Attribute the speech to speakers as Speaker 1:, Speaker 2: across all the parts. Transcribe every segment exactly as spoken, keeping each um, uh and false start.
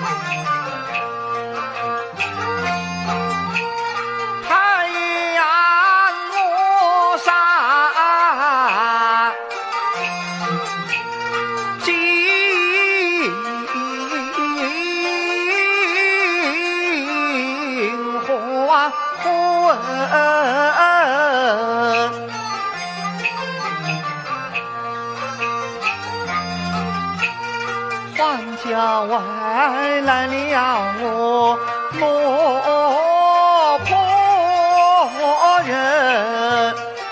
Speaker 1: 皇家外来了我落魄人，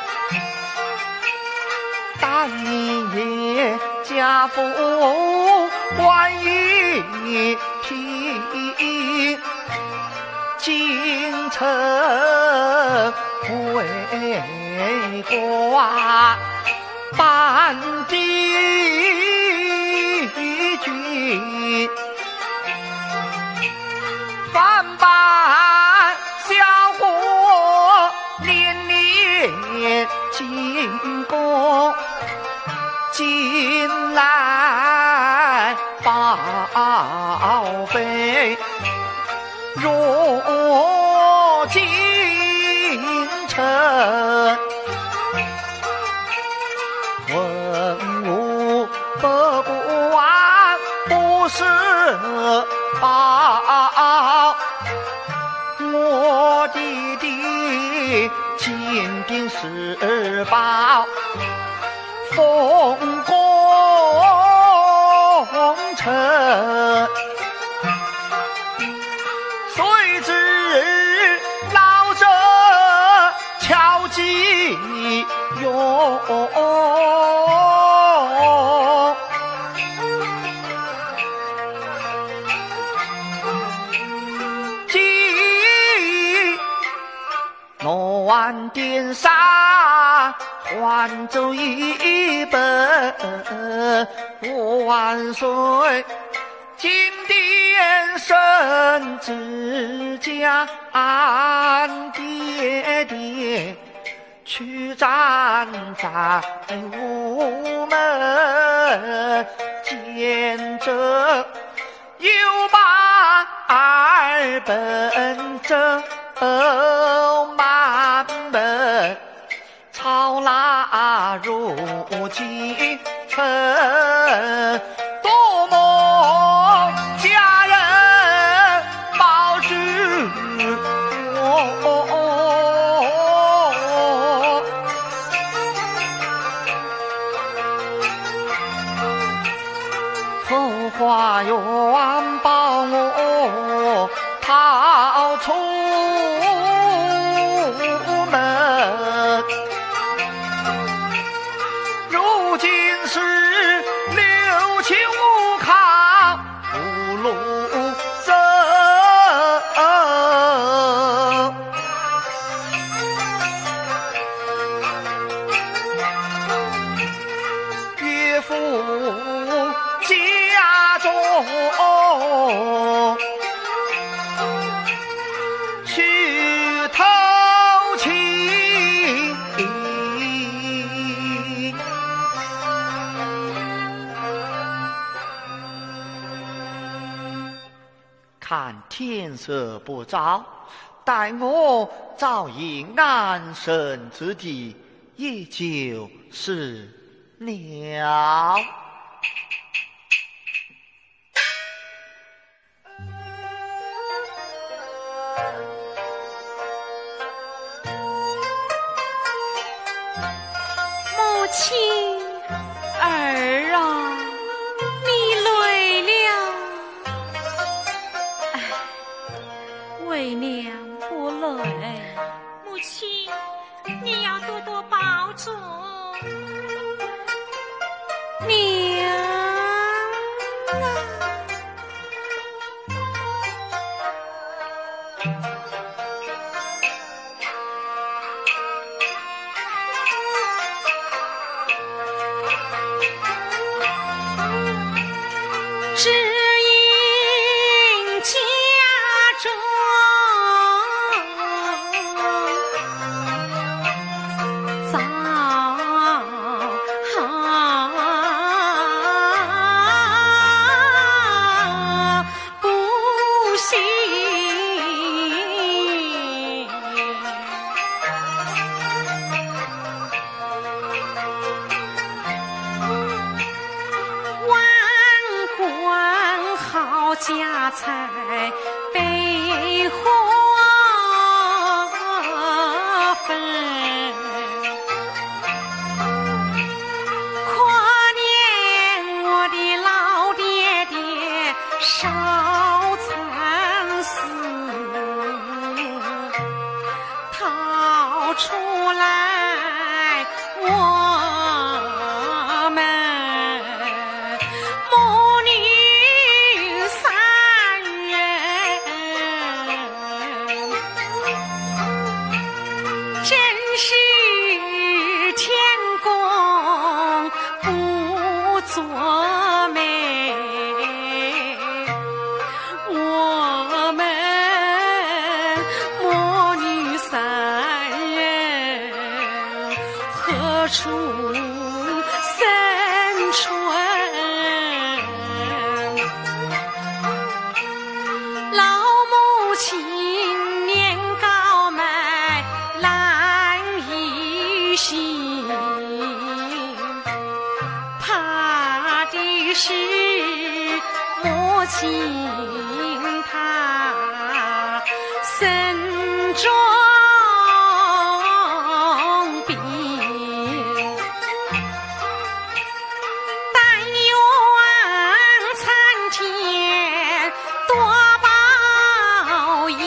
Speaker 1: 但你也家父官一品，京城为官半帝君，万般效果年年进贡，近来宝贝入京城，文武百官不是宝，我弟弟金兵是宝，丰功成，谁知老者巧计用，万殿上还走一本，万岁金殿圣旨将爹爹去站在午门，见着有把二本正满门，操拉入京城，多么家人保住我，后花园保我逃出门，如今是六亲无靠无路走，岳父家中去偷情，看天色不早，待我早已安身之地，也就是了。
Speaker 2: 母亲儿啊，你累了。哎，为娘不累。
Speaker 3: 母亲，你要多多保重。
Speaker 2: 你家财悲欢分，可怜我的老爹爹少惨死，逃出来我们母女三人，真是天公不作美，我们母女三人何处生存？老母亲年高迈难一心，怕的是母亲她身中病，但愿参天多保佑，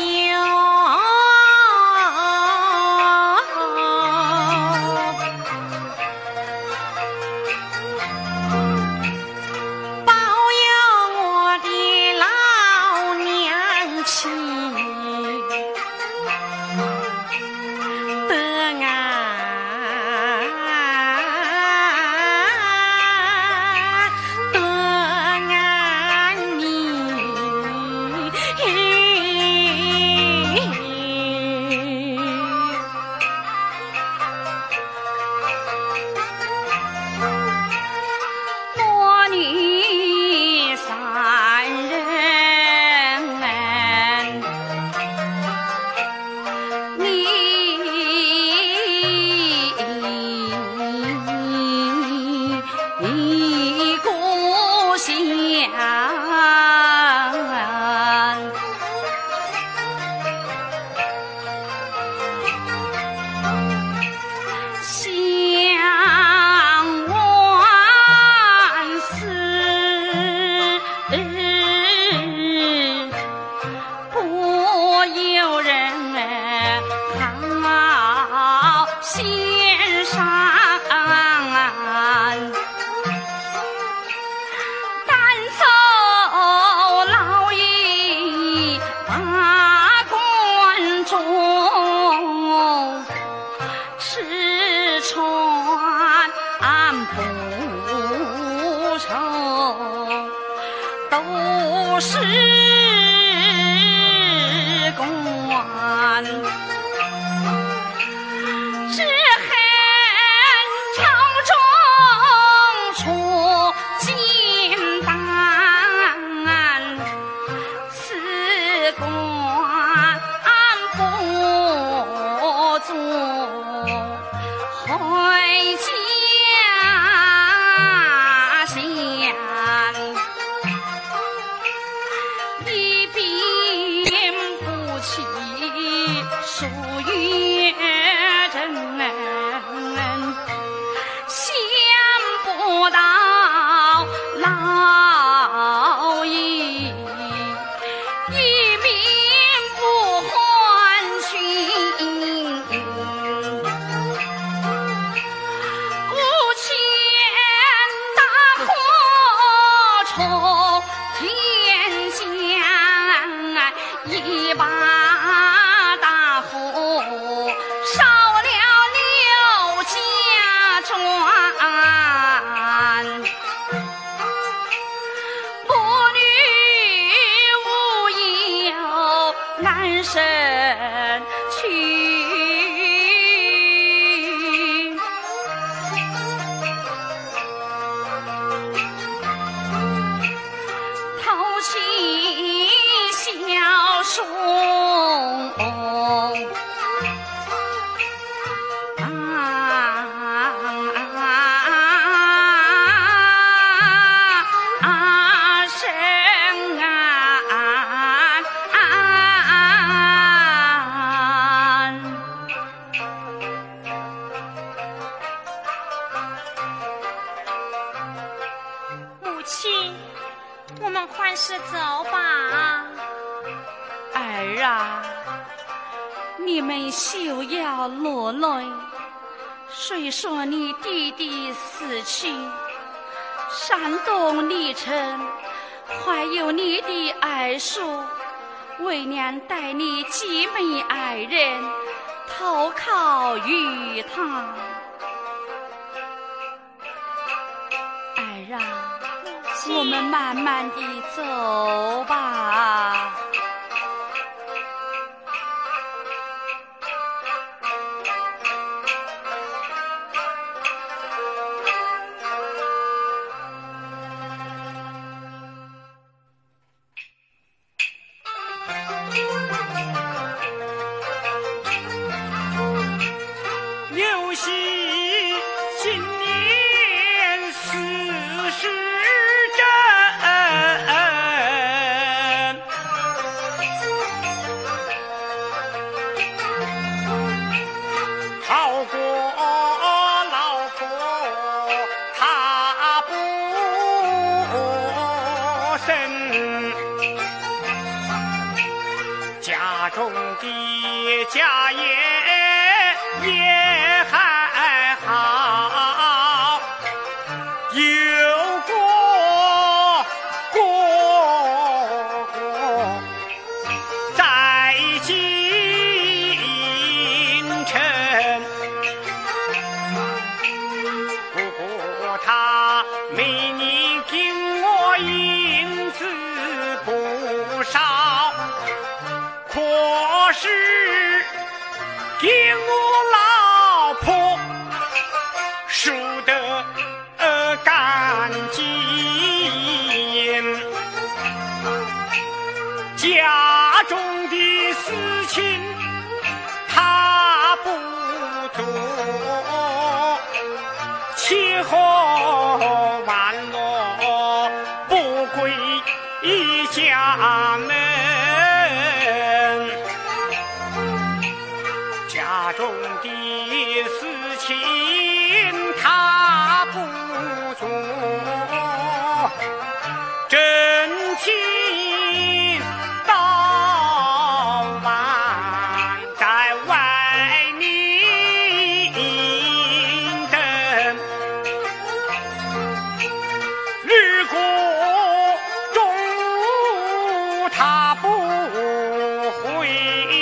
Speaker 2: 保佑我的老娘亲得安得安宁。母女三人你故乡，相万死，不由人好心上。赶走老爷把关中，吃穿不愁，都是官。只恨朝中出金丹，此官不做，回家乡一病不起，数月真想不到老爷一命不换群，无钱大火冲天降，一把大火烧了刘家庄，母女无有难生去。偷起小书啊啊生啊是走吧。
Speaker 3: 儿啊，你们休要落泪。虽说你弟弟死去，山东历城还有你的二叔，为娘带你几枚爱人投靠于他。儿啊，我们慢慢地走吧。
Speaker 4: 家中的家业也还好，有个哥哥在京城，不过他每年给我银子不少，可是给我老婆输得呃干净，家中的事情他不做，吃喝玩乐不归家门，家中的事情他不做，真情到晚在外面等，日过中午他不回，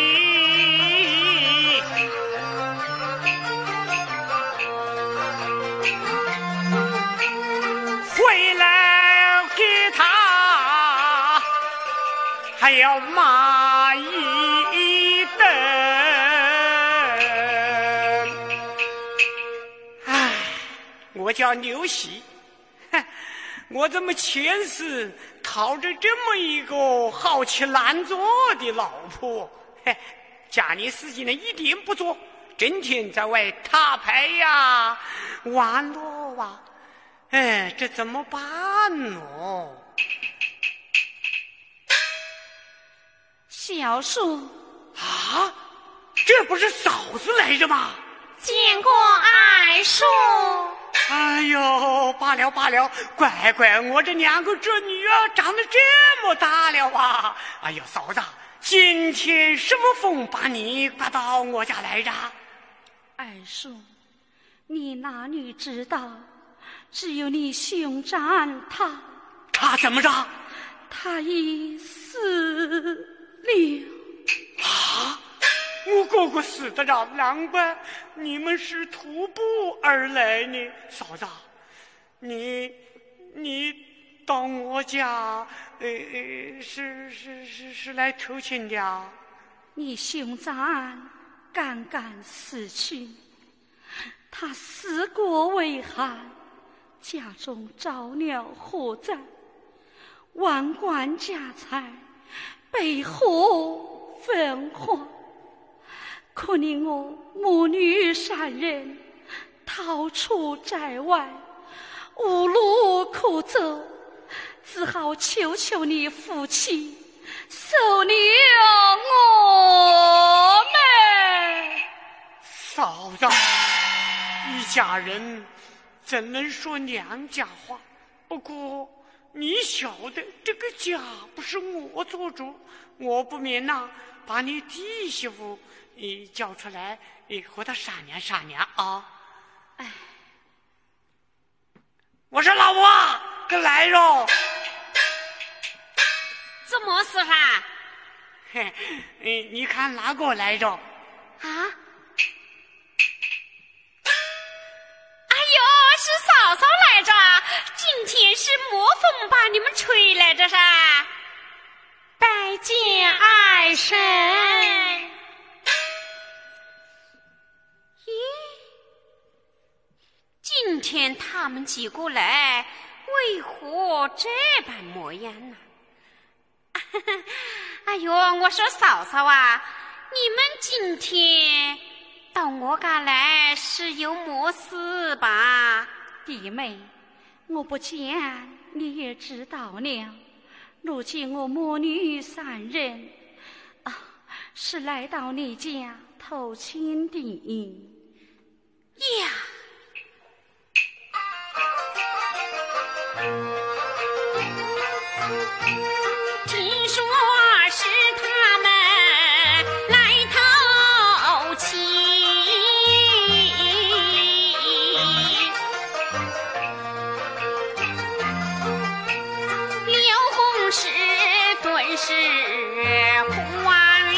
Speaker 4: 回来给他还要骂一顿。唉，我叫牛喜，哼，我怎么前世讨着这么一个好吃懒做的老婆？嘿，家里事情呢一点不做，整天在外打牌呀、玩乐啊。哎，这怎么办呢？
Speaker 3: 小叔，
Speaker 4: 啊，这不是嫂子来着吗？
Speaker 2: 见过二叔。
Speaker 4: 哎呦，罢了罢了，乖乖，我这两个侄女啊，长得这么大了啊！哎呦，嫂子，今天什么风把你刮到我家来着？
Speaker 3: 二叔，你哪里知道？只有你兄长他，
Speaker 4: 他怎么着？
Speaker 3: 他已死了。
Speaker 4: 啊！我哥哥死的了，难怪你们是徒步而来呢。嫂子，你你到我家，呃呃，是是是是来投亲的啊？
Speaker 3: 你兄长刚刚死去，他死过为寒，家中遭了火灾，万贯家财被火焚化。可怜我母女三人逃出寨外，无路可走，只好求求你父亲收留我们。
Speaker 4: 嫂子，一家人怎能说娘家话？不过你晓得这个家不是我做主，我不免呐，把你弟媳妇你叫出来，你和他商量商量啊。
Speaker 3: 哎，
Speaker 4: 我说老婆，跟来哟。
Speaker 2: 怎么事啊？
Speaker 4: 嘿，你你看哪个来着？
Speaker 2: 啊？哎呦，是嫂嫂来着！今天是魔风把你们吹来着噻，拜见二婶。咦，今天他们几个来，为何这般模样呢？哎呦，我说嫂嫂啊，你们今天到我家来是有么事吧？
Speaker 3: 弟妹，我不见你也知道了。如今我母女三人啊，是来到你家投亲的
Speaker 2: 呀。听说是他们来投亲，刘红石顿时慌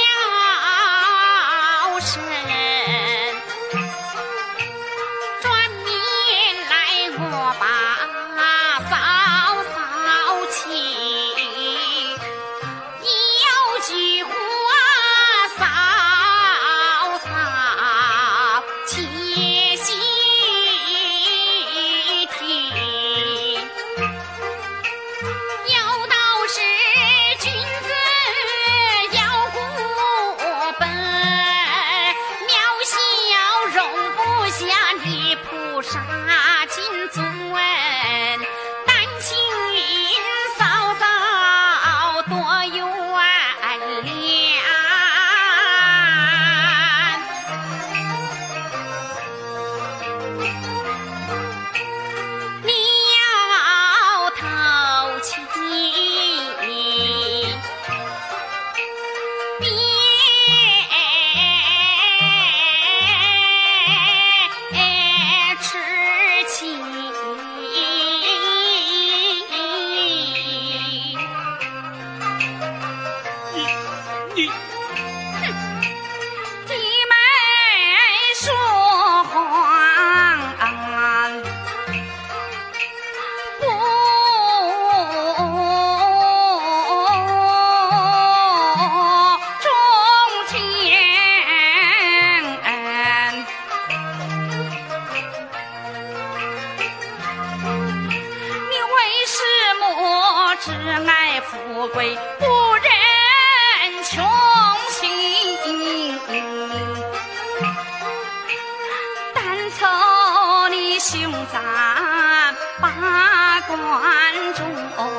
Speaker 2: 了神，转面来我把嫂嫂请，有句话嫂嫂且细听，有道是君子要固本，渺小容不下你菩萨金尊，但请嫂嫂多原谅。你要投亲，别痴情。
Speaker 4: 你你
Speaker 3: 弟妹说谎，不中天。你为什么只爱富贵，不忍穷情？但求你胸占八关中，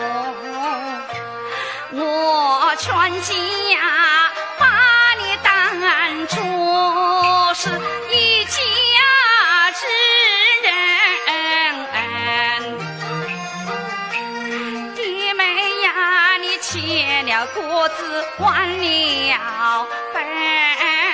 Speaker 3: 我劝家把你当作是一家之人。弟妹呀，你切了果子还了本，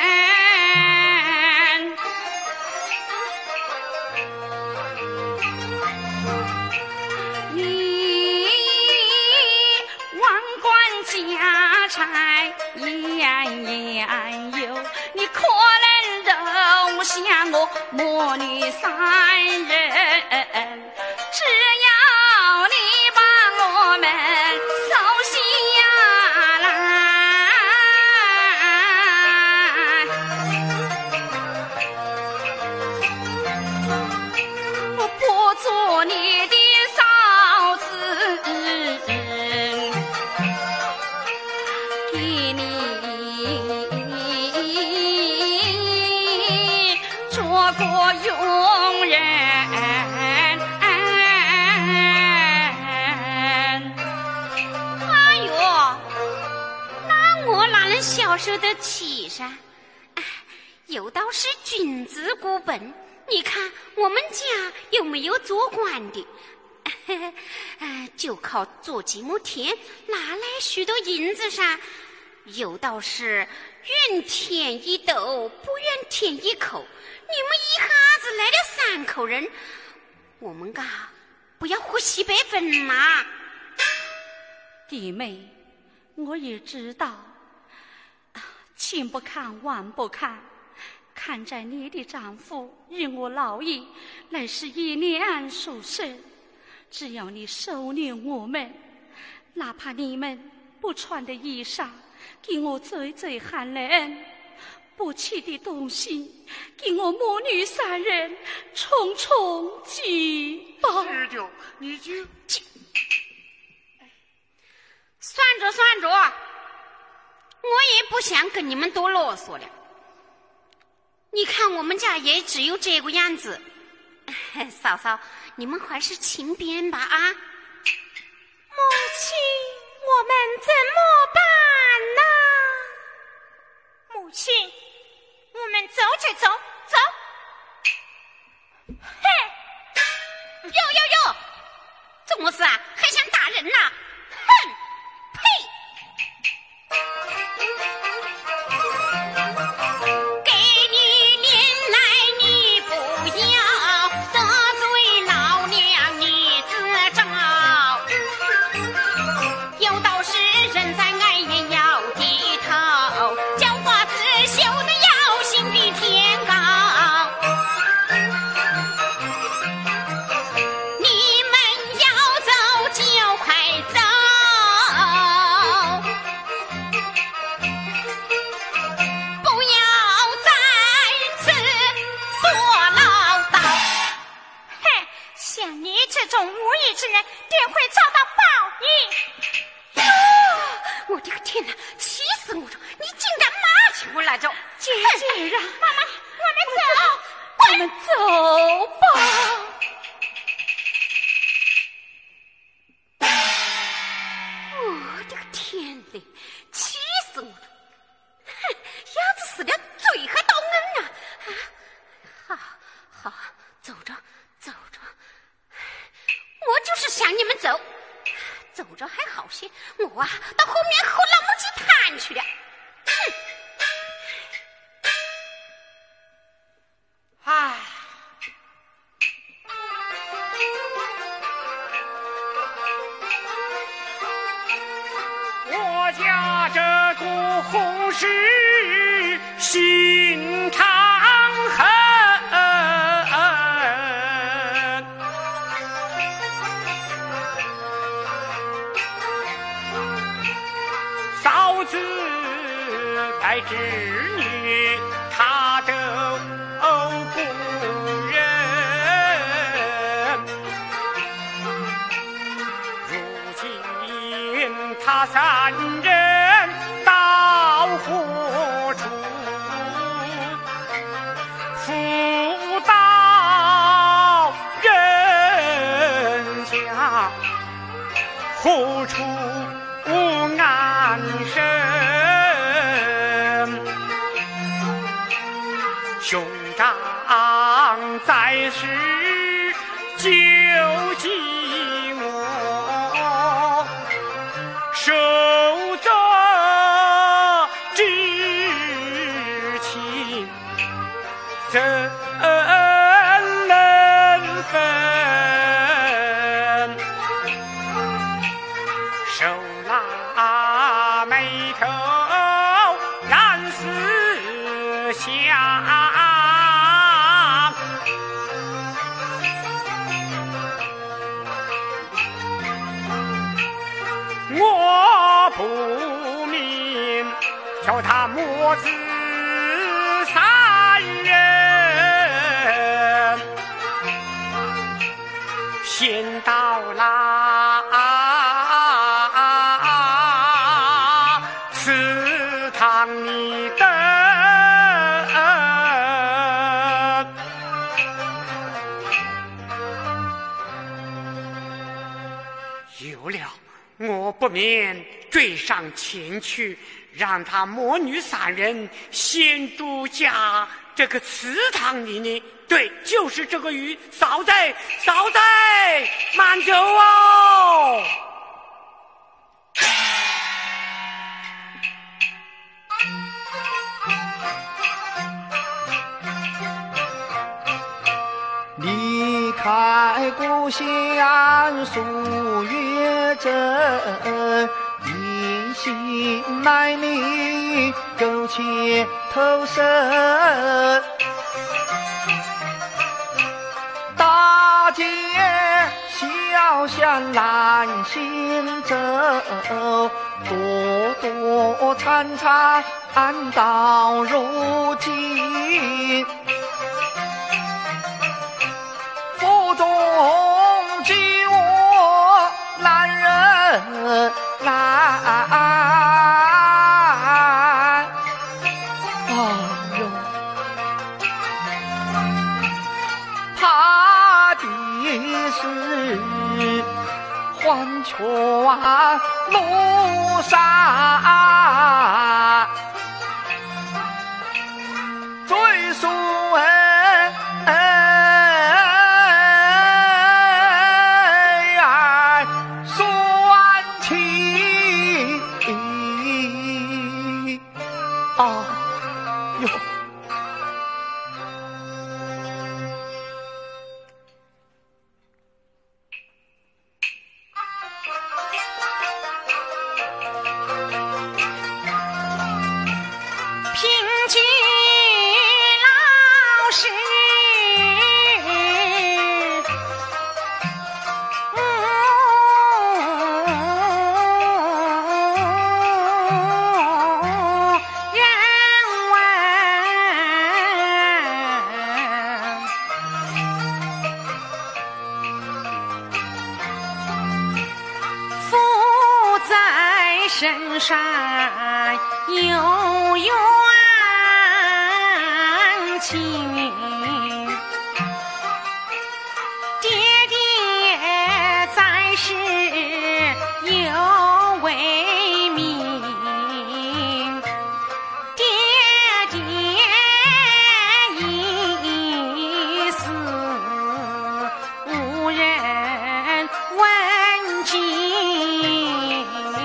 Speaker 3: 你万贯家财样样有，你可能容下我母女三人，只要你把我们收下来，我不做你的嫂子，给你做个佣人。
Speaker 2: 哎呦，那我哪能消受得起噻？哎，有道是君子固本，你看我们家有没有做官的？ 就靠做几亩田，拿来许多银子噻。有道是愿填一斗，不愿填一口。你们一下子来了三口人，我们噶不要喝西北风嘛。
Speaker 3: 弟妹，我也知道，亲不看晚不看，看在你的丈夫与我老爷乃是一年属生，只要你收留我们，哪怕你们不穿的衣裳给我最最寒冷，不吃的东西给我母女三人重重祭拜。
Speaker 4: 是的，你就
Speaker 2: 算着算着，我也不想跟你们多啰嗦了。你看我们家也只有这个样子，嫂嫂，你们还是勤勉吧啊！
Speaker 5: 母亲，我们怎么办呢？母亲，我们走着走走。
Speaker 2: 嘿，哟哟哟，怎么事啊？还想打人呐、啊？哼！呸！给你脸来你不要，得罪老娘你自找。有道是人在矮也要低头，狡猾自修的要心比天高。你们要走就快走，不要在此多唠叨。
Speaker 5: 嘿，像你这种无义之人，定会遭到报应。
Speaker 2: 哟，我的个天哪，气死我了！你竟敢骂起我来着！
Speaker 3: 姐姐呀，
Speaker 5: 妈妈，我们走。
Speaker 3: 我们走吧。
Speaker 2: 我的个天嘞，气死我了！哼，鸭子死了嘴还倒硬啊！啊，好，好，走着走着，我就是想你们走，走着还好些，我啊到后面喝老母鸡汤去了。哼！
Speaker 4: 唉，我家这个红事心肠狠，嫂子带侄女，她都不忍。如今他三人到何处？妇道人家何处安身？兄长在时救济我，守着知情怎能分？手拉眉头然思想，我不明，叫他母子三人先到啦祠堂里等。有了，我不免追上前去，让他母女三人先住家这个祠堂里呢。 对，就是这个鱼，少在少在慢走哦。
Speaker 1: 离开故乡数月整，一心卖力苟且偷生。大街小巷难行走，躲躲藏藏到如今。腹中饥饿难忍耐，哎呦，怕的是黄泉路上追溯
Speaker 2: 深山有缘情，爹爹在世有为民，爹爹已死无人问津。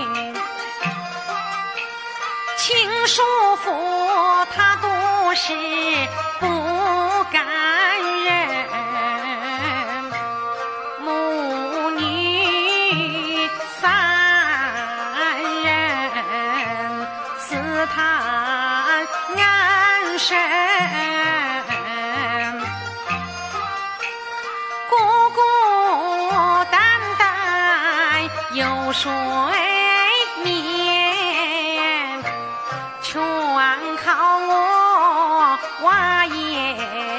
Speaker 2: 情叔父他都是不甘人，母女三人刺他安身，孤孤单单有谁全靠我挖野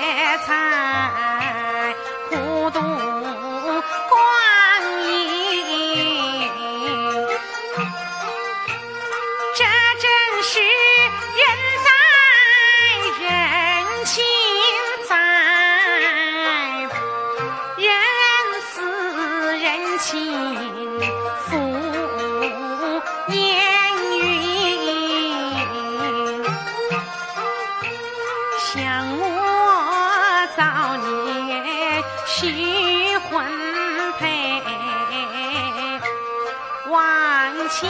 Speaker 2: 菜，苦度光阴。这真是人在人情在，人死人情付烟云。想我早年许婚配，望墙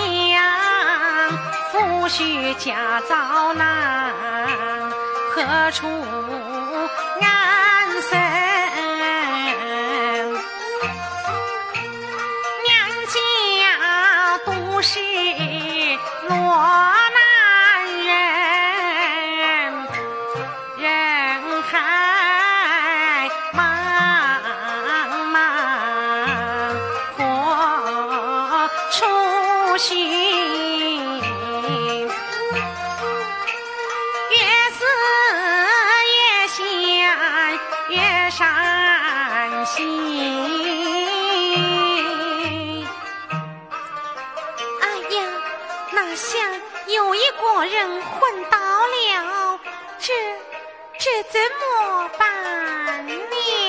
Speaker 2: 夫婿家遭难，何处安身？娘家都是落难人，人海茫茫，何处寻？越思越想越伤心。哎呀，哪想有一个人昏倒了，这这怎么办呢？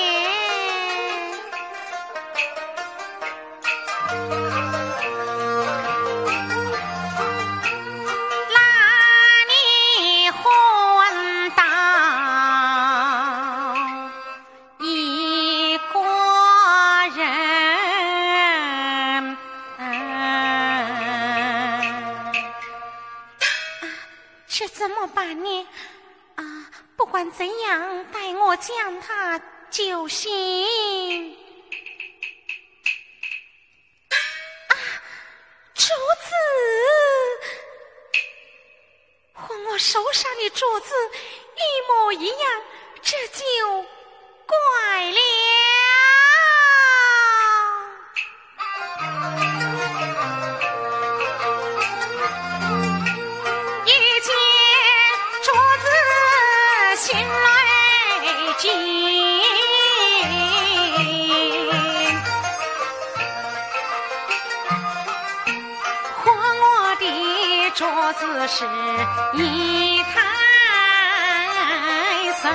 Speaker 2: 拉你昏倒，
Speaker 5: 这怎么办呢？啊，不管怎样，待我将他就行。啊，镯子和我手上的镯子一模一样，这就怪了。镯子是一台僧，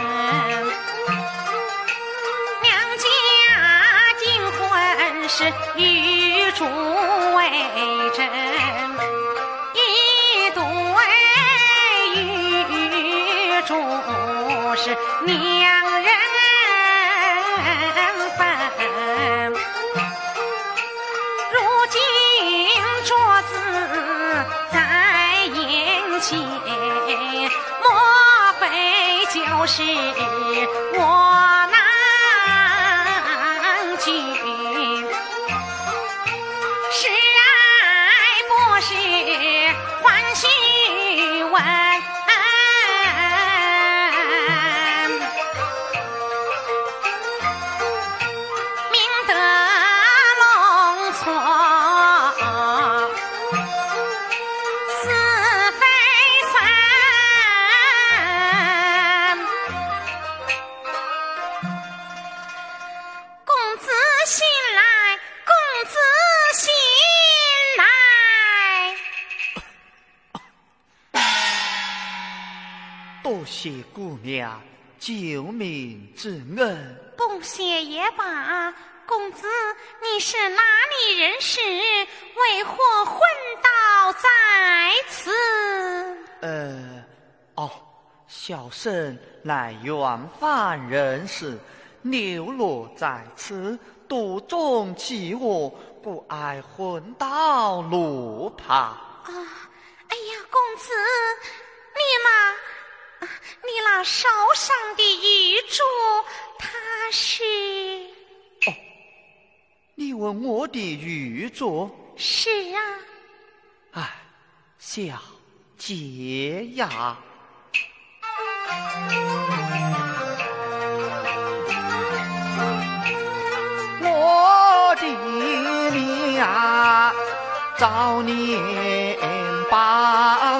Speaker 5: 两家订婚是玉珠为证，一对玉珠是两人分。如今镯子在眼前，莫非就是我难拒？是爱不是还须问？明得弄错，是非算。公子醒来，公子醒来。
Speaker 1: 多谢姑娘救命之恩。
Speaker 5: 不谢也罢。公子，你是哪里人士？为何昏倒在此？
Speaker 1: 呃，哦，小生乃远方人士，流落在此，途中饥饿，故爱昏倒路旁。
Speaker 5: 啊，哎呀，公子，你那，你那手上的玉镯，它是？
Speaker 1: 哦，你问我的玉镯？
Speaker 5: 是啊。
Speaker 1: 哎，小姐呀，我的娘早年把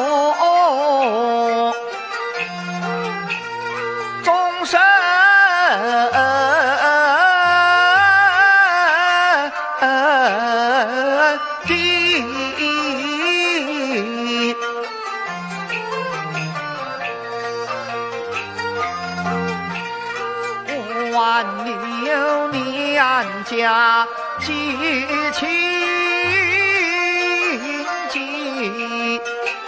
Speaker 1: 我终身挽留娘家结亲近，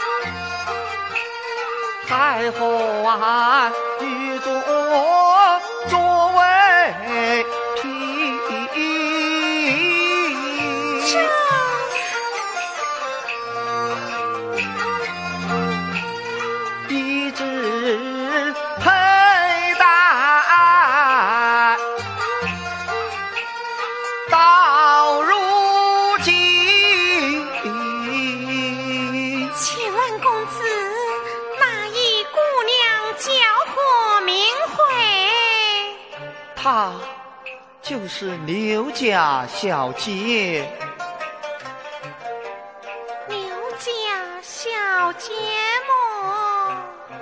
Speaker 1: 还和俺玉镯作为凭。一直佩戴到如今。
Speaker 5: 请问公子，那一姑娘叫何名讳？
Speaker 1: 她就是刘家小姐。
Speaker 5: 刘家小姐么？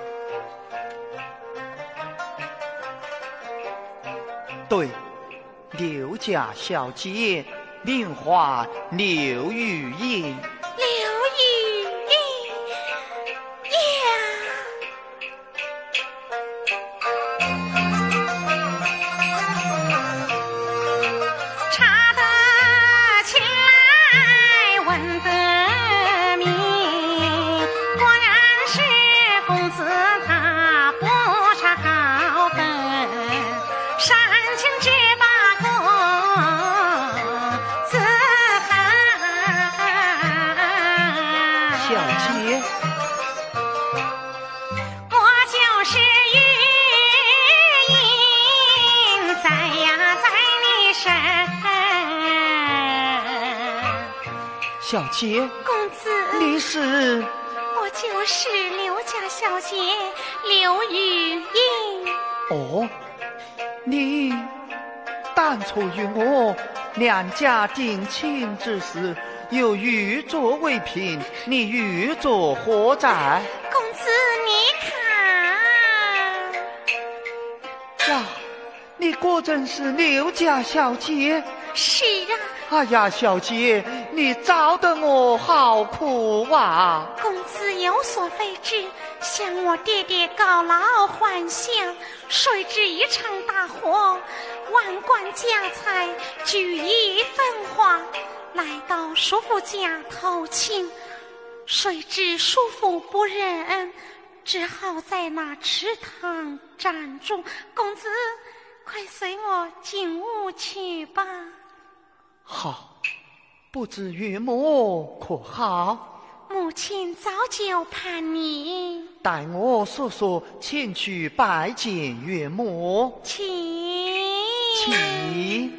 Speaker 1: 对，刘家小姐名唤刘玉英。
Speaker 5: 刘玉英呀，查得起来问得明，果然是公子他不差好分，煽情只把公子恨。
Speaker 1: 小姐， 小姐，
Speaker 5: 公子，
Speaker 1: 你是？
Speaker 5: 我就是刘家小姐刘玉英。
Speaker 1: 哦，你当初与我两家定亲之时，有玉作为凭，你玉作何在？
Speaker 5: 公子，你看，
Speaker 1: 哇，你果真是刘家小姐？
Speaker 5: 是啊。
Speaker 1: 哎呀，小姐，你找得我好苦啊！
Speaker 5: 公子有所非知，向我爹爹告老还乡，谁知一场大火，万贯家财俱已焚化。来到叔父家投亲，谁知叔父不认，只好在那池塘暂住。公子，快随我进屋去吧。
Speaker 1: 好，不知岳母可好？
Speaker 5: 母亲早就盼你，
Speaker 1: 待我速速前去拜见岳母。
Speaker 5: 请
Speaker 1: 请。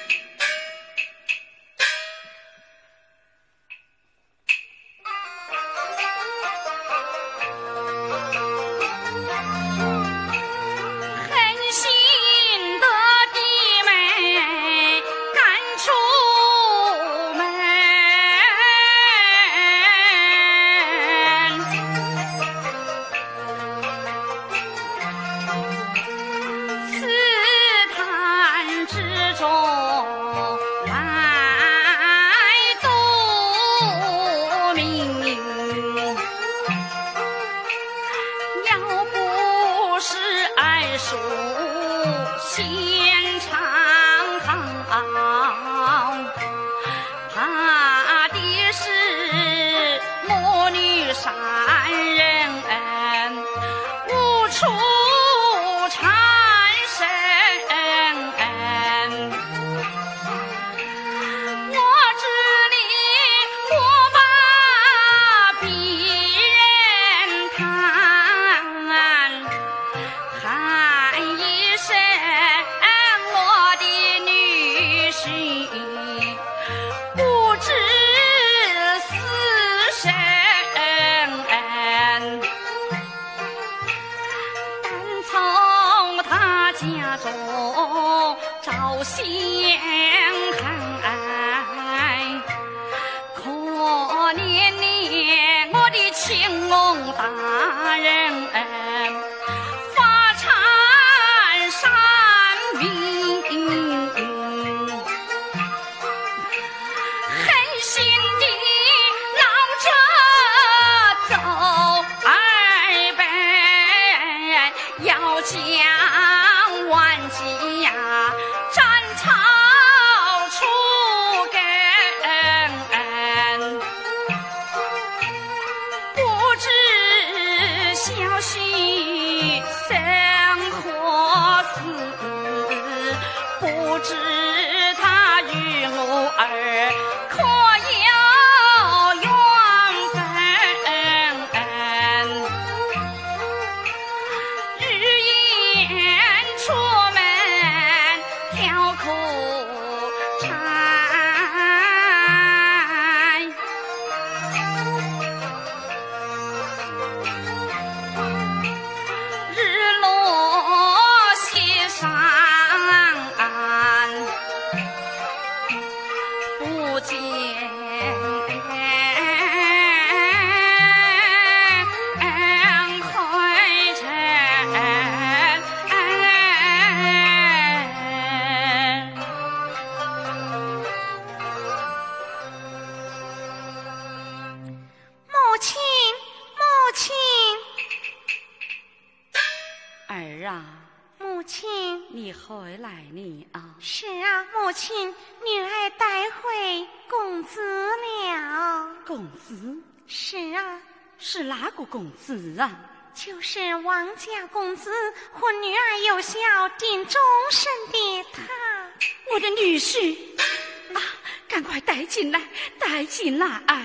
Speaker 3: 回来你啊？
Speaker 5: 是啊，母亲，女儿带回公子了。
Speaker 3: 公子？
Speaker 5: 是啊。
Speaker 3: 是哪个公子啊？
Speaker 5: 就是王家公子和女儿有孝定终身的他。
Speaker 3: 我的女婿啊，赶快带进来，带进来！哎，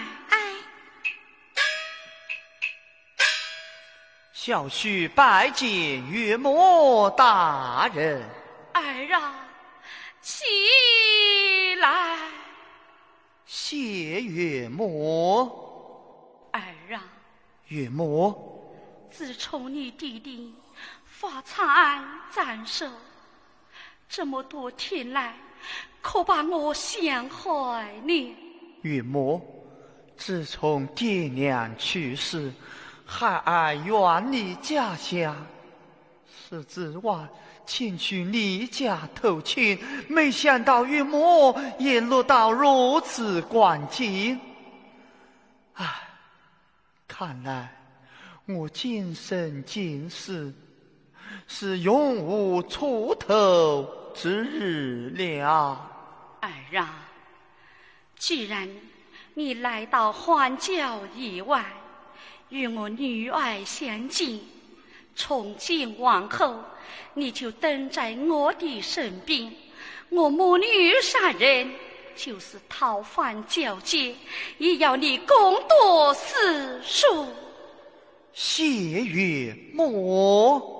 Speaker 1: 小婿拜见岳母大人。
Speaker 3: 儿啊，起来。
Speaker 1: 谢岳母。
Speaker 3: 儿啊，
Speaker 1: 岳母，
Speaker 3: 自从你弟弟发财斩首，这么多天来，可把我想坏了。
Speaker 1: 岳母，自从爹娘去世，孩儿远离家乡，是指望前去你家投亲，没想到岳母也落到如此光景。唉，看来我今生今世是永无出头之日了。
Speaker 3: 儿啊，既然你来到荒郊野外，与我女儿相见，从今往后你就等在我的身边，我母女三人就是逃犯交接，也要你共度死数。
Speaker 1: 谢岳母。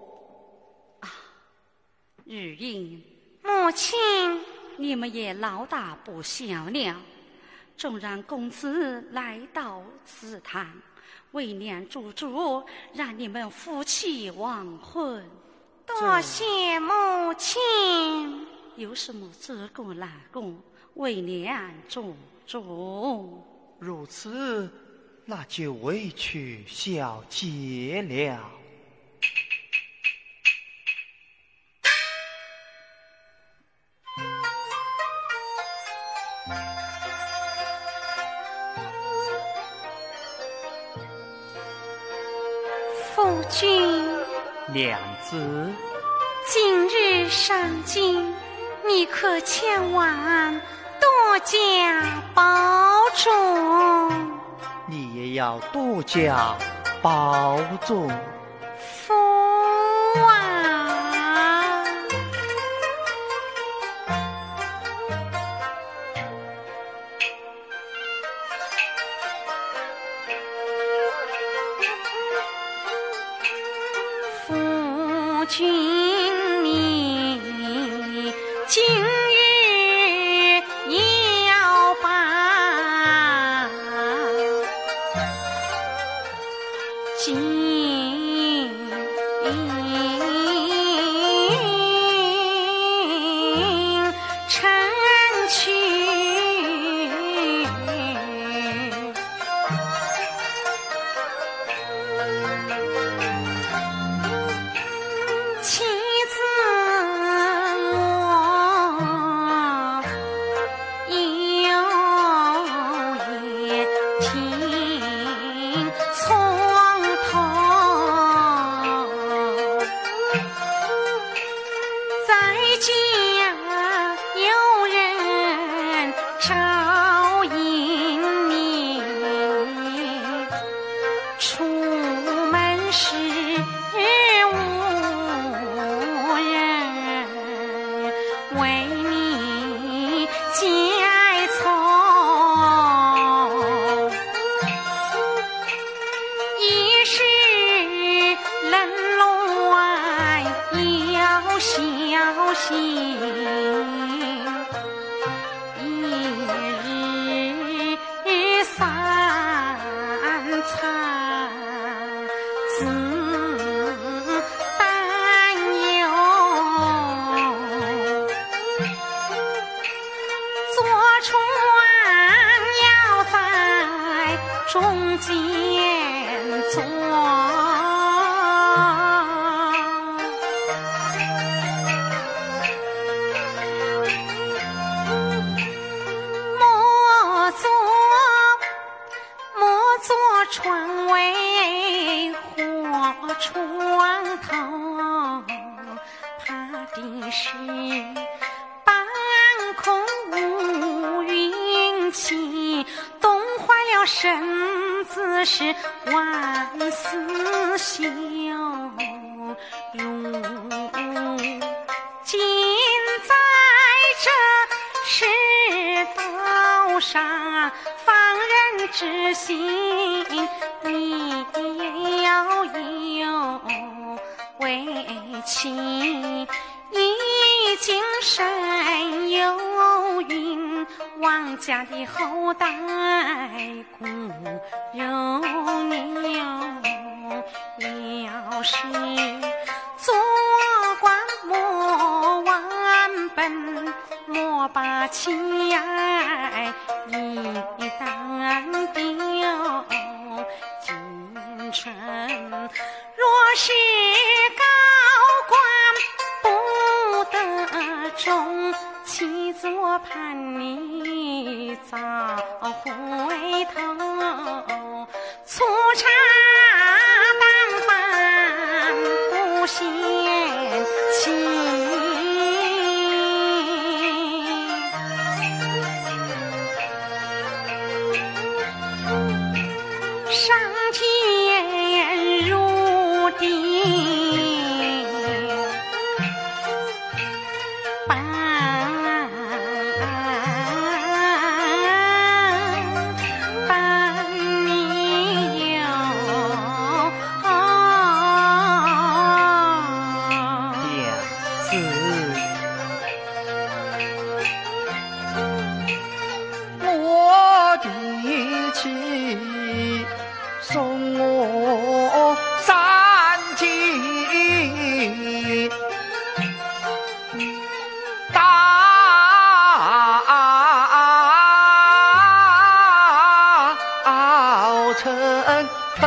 Speaker 3: 日英，
Speaker 5: 母亲，
Speaker 3: 你们也老大不小了，纵然公子来到祠堂，为娘做主，让你们夫妻忘婚。
Speaker 5: 多谢母亲。
Speaker 3: 有什么责过难过，为娘做主。
Speaker 1: 如此，那就委屈小姐了。
Speaker 5: 夫君，
Speaker 1: 娘子，
Speaker 5: 今日上京，你可千万多加保重。
Speaker 1: 你也要多加保重。
Speaker 5: 夫啊，夫君你今日也要把今晨去，妻子我有也听从头，在家有人照应你，出门时无人为你解愁，一时冷暖要小心，一日三餐自担忧，坐船要在中间坐，莫坐莫坐船尾或船头，怕的是半空无云气，冻坏了身子是万丝休。如今在这世道上，放任之心你也要有，为妻已经身有孕， 王家的后代骨肉牛，要是做官莫忘本，莫把情爱一旦丢。京城若是高官不得中，岂做叛逆早回头？粗茶淡饭不嫌弃。上天入地半半牛，
Speaker 1: 娘子，我的妻送我三计，到城头，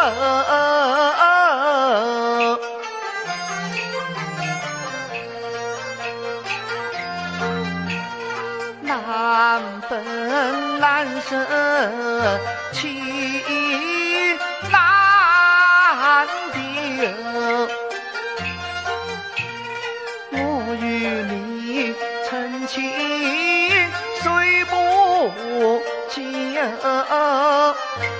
Speaker 1: 难分难舍情难丢，我与你曾经虽不久，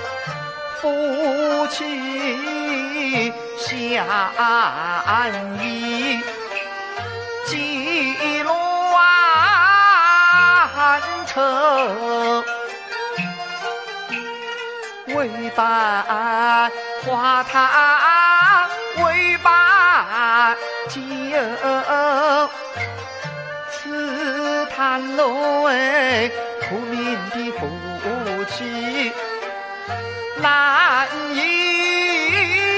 Speaker 1: 夫妻相依几乱愁，为伴花坛为伴酒，此叹泪苦命的夫妻难以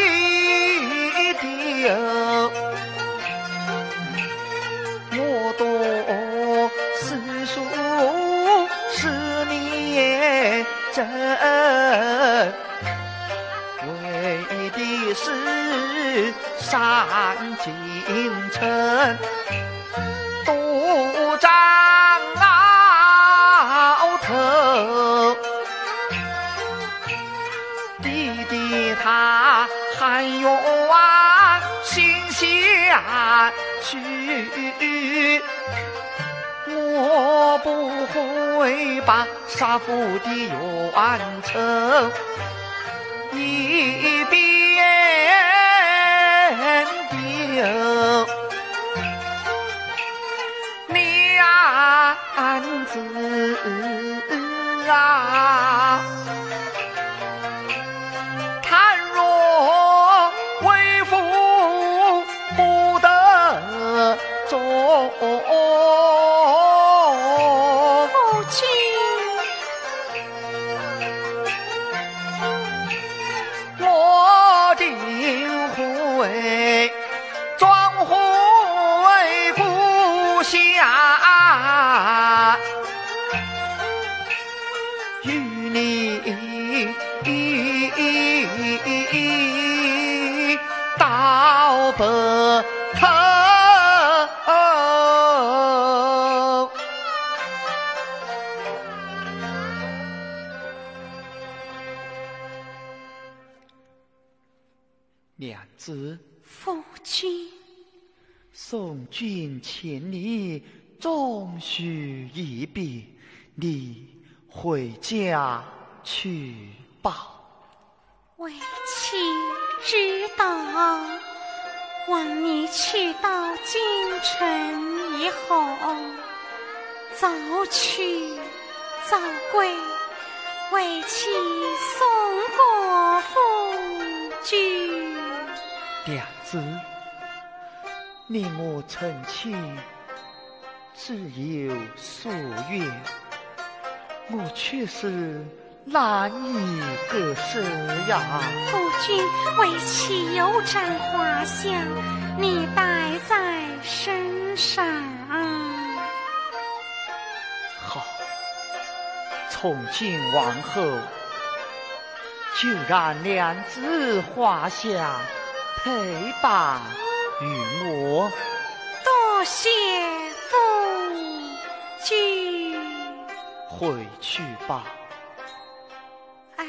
Speaker 1: 丢。我多思书十年真，为的是上京城独占鳌头。弟弟他还愿心下去，我不会把杀父的冤仇一边丢。娘子啊，倘若为父不得中，
Speaker 5: 夫君
Speaker 1: 我定会转回故乡，与你到白头。娘子，
Speaker 5: 夫君
Speaker 1: 送君千里，终须一别，你回家去吧。
Speaker 5: 为妻知道，望你去到京城以后，早去早归，为妻送过夫君。
Speaker 1: 娘子，你我曾经只有夙愿， 我却是难以割舍呀。
Speaker 5: 夫君为妻有盏花香，你带在身上。
Speaker 1: 好，从今往后，就让两枝花香陪伴于我。
Speaker 5: 多谢夫君。
Speaker 1: 回去吧。
Speaker 5: 哎。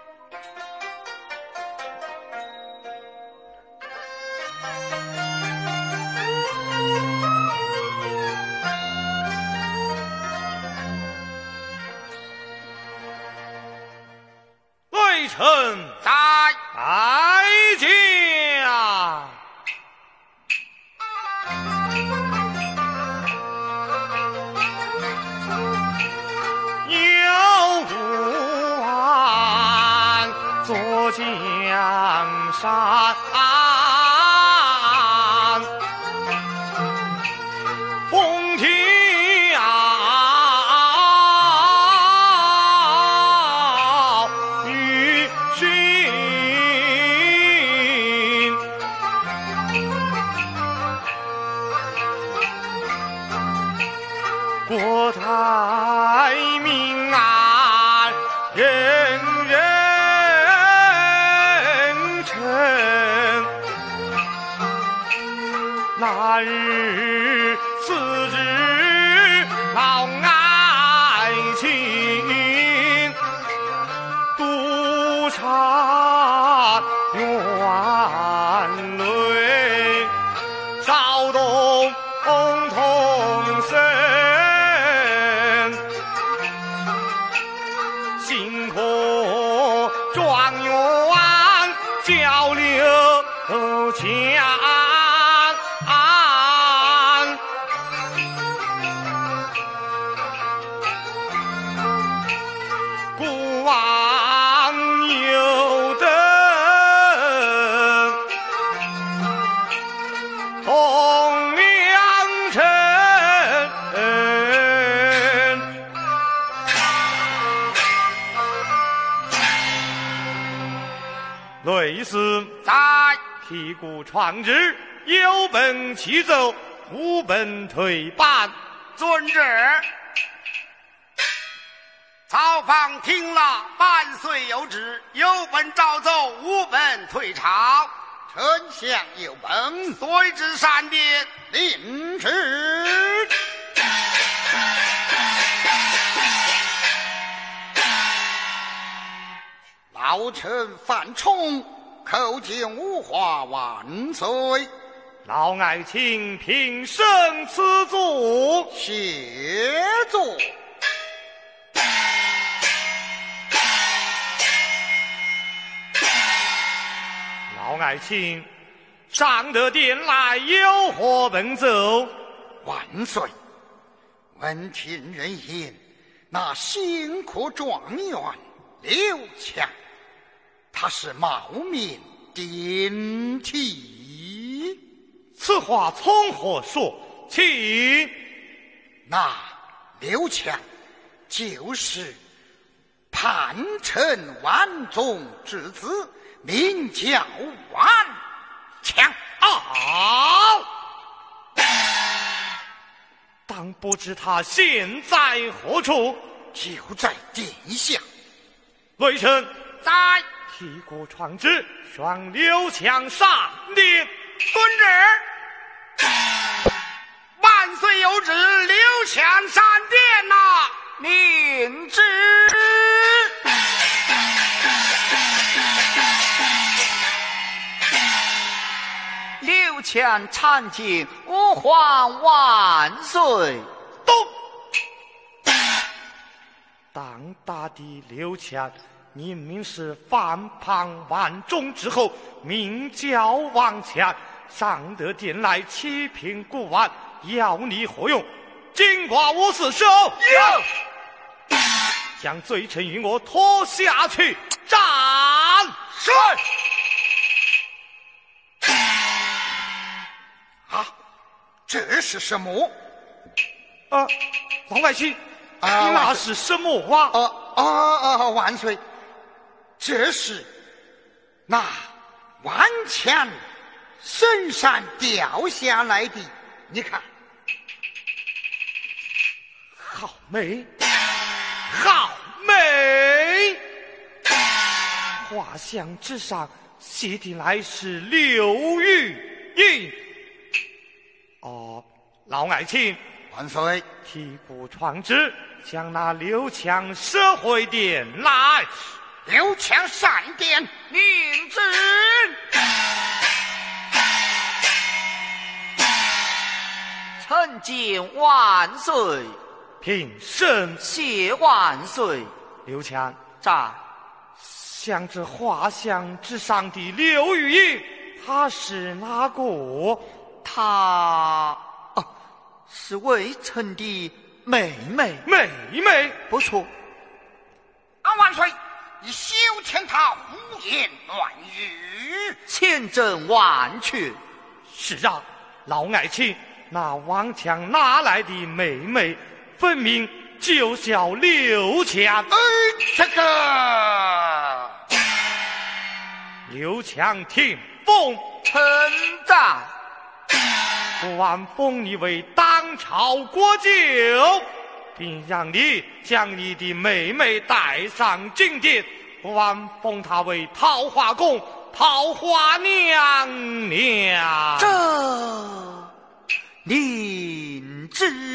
Speaker 6: 微臣
Speaker 4: 在
Speaker 6: 哀家。江山风调雨寻，国泰民安，人人那日此日老爱情，督察冤泪，骚动同声，辛苦状元交流强。类似
Speaker 4: 在
Speaker 6: 剔骨创之，有本起奏，无本退班。
Speaker 4: 遵旨。曹房听了，万岁有旨，有本照奏，无本退朝。
Speaker 1: 丞相有本，
Speaker 4: 随之善殿，
Speaker 1: 领旨。老臣范冲叩见五华万岁。
Speaker 6: 老爱卿平身赐座，
Speaker 1: 谢座。
Speaker 6: 老爱卿上得殿来，有何奔走？
Speaker 1: 万岁！闻听人言，那新科状元刘强，他是冒名点题。
Speaker 6: 此话从何说？请。
Speaker 1: 那刘强就是叛臣万宗之子，名叫万强。
Speaker 6: 啊！当不知他现在何处？
Speaker 1: 就在殿下。
Speaker 6: 微臣
Speaker 4: 在
Speaker 6: 剔骨创之，双刘强上殿。
Speaker 4: 遵旨。万岁有旨，刘强上殿呐、啊！
Speaker 1: 领旨。刘强参见吾皇万岁。
Speaker 6: 动！当大的刘强，明明是反叛万众之后，名叫王强，上得殿来欺骗古玩，要你何用？尽挂我四手。
Speaker 4: 有。
Speaker 6: 将罪臣与我拖下去斩。
Speaker 4: 是。
Speaker 1: 啊，这是什么？
Speaker 6: 啊，王爱卿，
Speaker 1: 啊，
Speaker 6: 你那是什么话？
Speaker 1: 哦哦哦，万岁，这是那万强神山掉下来的，你看，
Speaker 6: 好美，好美！画像之上写的来是刘玉英。哦，老爱卿，
Speaker 1: 万岁，
Speaker 6: 提步传旨，将那刘强社会点来。
Speaker 1: 刘强闪电，
Speaker 7: 领旨。臣见万岁，
Speaker 6: 平身
Speaker 7: 谢万岁。
Speaker 6: 刘强
Speaker 7: 在。
Speaker 6: 像这画像之上的刘玉英，她是哪个？
Speaker 7: 她哦，是微臣的妹妹。
Speaker 6: 妹妹，
Speaker 7: 不错。
Speaker 1: 啊，万岁，你休听他胡言乱语，
Speaker 7: 千真万确。
Speaker 6: 是啊，老爱卿，那王强哪来的妹妹？分明就叫刘强。
Speaker 1: 哎，这个
Speaker 6: 刘强听奉，
Speaker 7: 臣在。
Speaker 6: 不枉封你为当朝国舅，并让你将你的妹妹带上金殿，不枉封她为桃花宫桃花娘娘。
Speaker 7: 这领旨。